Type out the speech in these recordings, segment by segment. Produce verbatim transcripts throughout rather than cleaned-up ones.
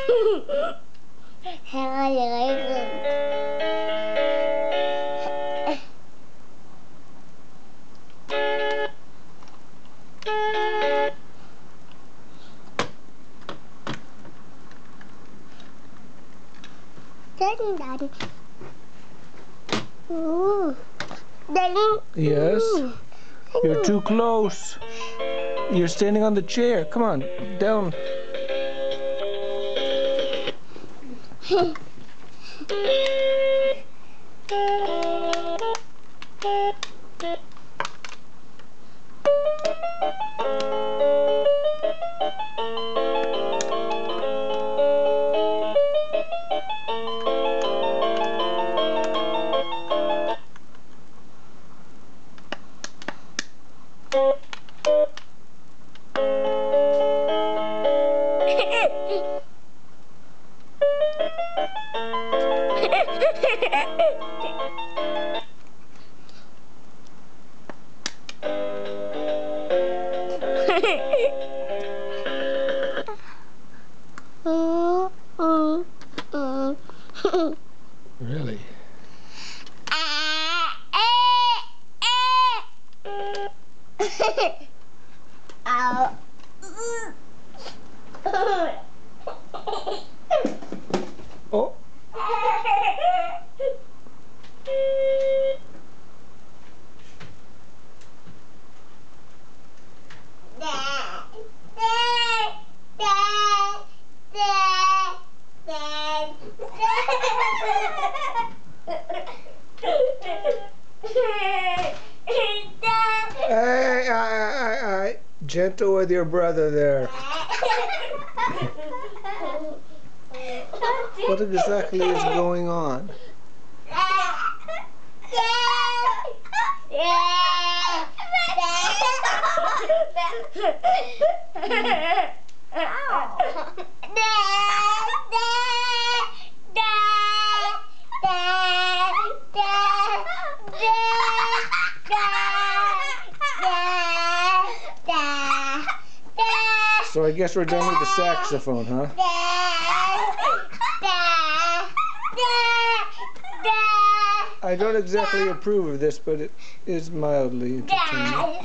Daddy, Daddy. Ooh. Daddy. Yes. You're too close. You're standing on the chair. Come on, down. Really? Ow. Oh. Hey, I, I, I, gentle with your brother there. What exactly is going on? So I guess we're done with the saxophone, huh? I don't exactly approve of this, but it is mildly entertaining.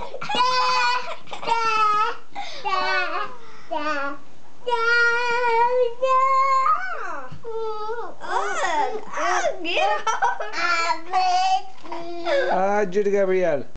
Ah, Judy Gabriel.